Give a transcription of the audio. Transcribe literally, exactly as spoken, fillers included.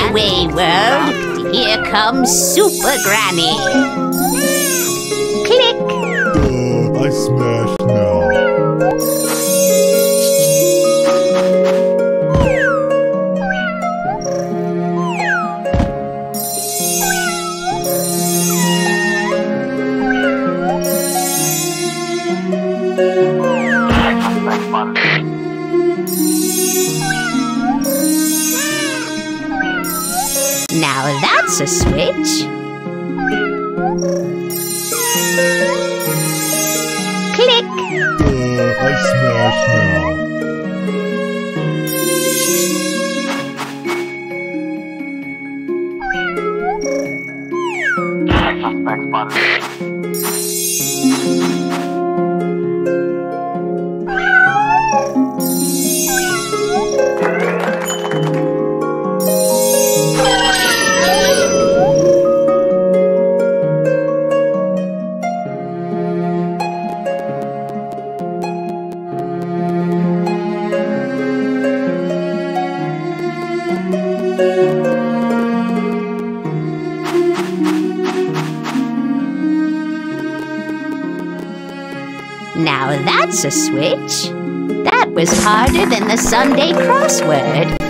way, world. Here comes Super Granny. Click. Uh, I smashed now. Now that's a switch. Click. Uh, I smashed now. Now that's a switch. That was harder than the Sunday crossword.